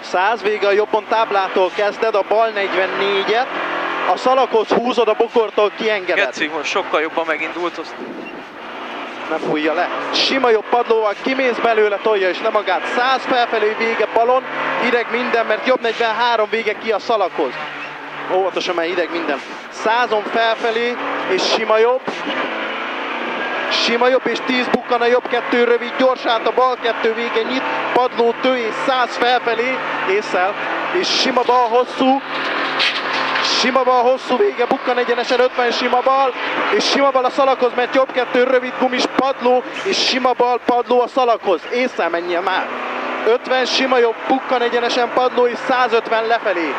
100, vége a jobbon táblától kezded, a bal 44-et, a szalaghoz húzod, a bokortól kiengeded. Geci, most sokkal jobban megindult, azt... Ne fújja le. Sima jobb padlóval kimész belőle, tolja és le magát. 100 felfelé, vége balon, hideg minden, mert jobb 43 vége ki a szalaghoz. Óvatosan, mert hideg minden. 100-on felfelé, és sima jobb. Sima jobb, és 10 bukkan a jobb 2 rövid, gyors át a bal 2 vége nyit, padló tő, és 100 felfelé, észel, és sima bal hosszú. Sima bal hosszú, vége, bukkan egyenesen 50 sima bal, és sima bal a szalaghoz, mert jobb 2 rövid gumis padló, és sima bal padló a szalaghoz. Észre menjél már. 50 sima jobb, bukkan egyenesen padló, és 150 lefelé.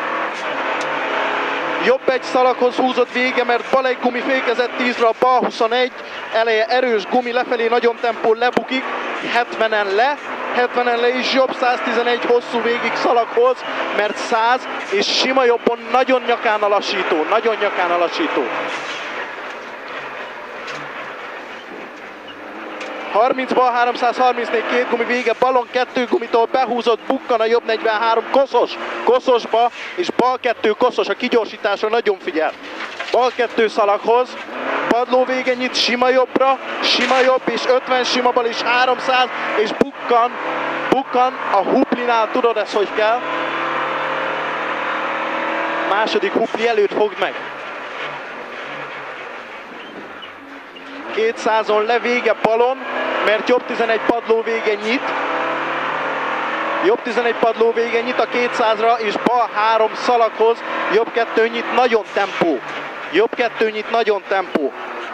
Jobb egy szalaghoz húzott, vége, mert bal egy gumi fékezett 10-ra, bal 21, eleje erős gumi lefelé, nagyon tempó, lebukik, 70-en le, 70-en le is jobb, 111 hosszú végig szalaghoz, mert 100, és sima jobbon nagyon nyakán a lassító, nagyon nyakán a lassító. 30 bal 334, 2 gumi vége, balon 2 gumitól behúzott, bukkan a jobb 43, koszosba, és bal 2 koszos, a kigyorsításra nagyon figyel. Bal 2 szalaghoz, padló vége nyit, sima jobbra, sima jobb, és 50 sima bal, és 300, és bukkan a huplinál, tudod ezt, hogy kell? Második hupli előtt fogd meg. 200-on le, vége balon, mert jobb 11 padló vége nyit. Jobb 11 padló vége nyit a 200-ra, és bal 3 szalaghoz, jobb 2 nyit, nagyon tempó. Jobb 2 nyit, nagyon tempó.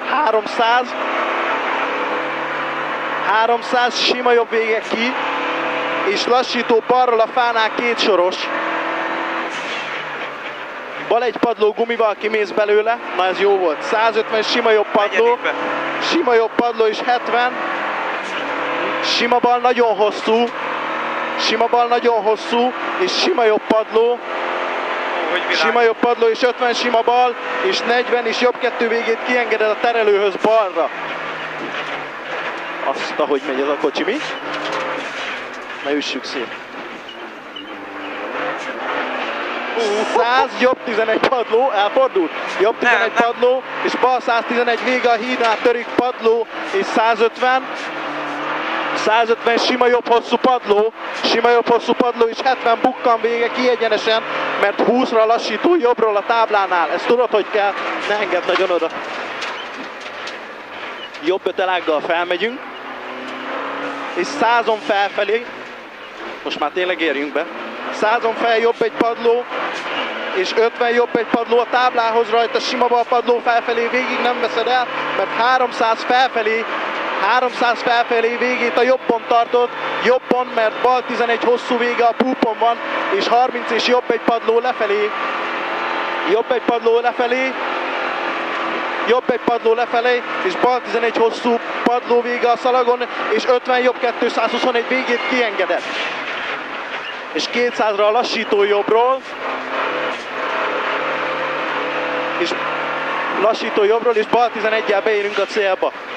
300, sima jobb vége ki, és lassító balról a fánál 2 soros. Bal egy padló gumival kimész belőle, na ez jó volt. 150 sima jobb padló, és 70. Sima bal nagyon hosszú, és sima jobb padló. Sima jobb padló, és 50 sima bal, és 40, és jobb 2 végét kiengeded a terelőhöz balra. Azt, ahogy megy ez a kocsi, mi? Na üssük szét. 100, jobb 11 padló, elfordult, jobb 11 padló, és bal 111 vége a hídnál, törik padló, és 150, 150 sima jobb hosszú padló, és 70 bukkan vége ki egyenesen, mert 20-ra lassító jobbról a táblánál, ezt tudod, hogy kell, ne engedd nagyon oda. Jobb ötelággal felmegyünk, és 100-on felfelé, most már tényleg érjünk be, 100-on fel jobb egy padló, és 50 jobb egy padló a táblához rajta, sima bal padló felfelé, végig nem veszed el, mert 300 felfelé végét a jobbon tartod, jobbon, mert bal 11 hosszú vége a púpon van, és 30 és jobb egy padló lefelé, jobb egy padló lefelé, és bal 11 hosszú padló vége a szalagon, és 50 jobb 221 végét kiengedett. És 200-ra a lassító jobbról, és bal 11-jel beérünk a célba.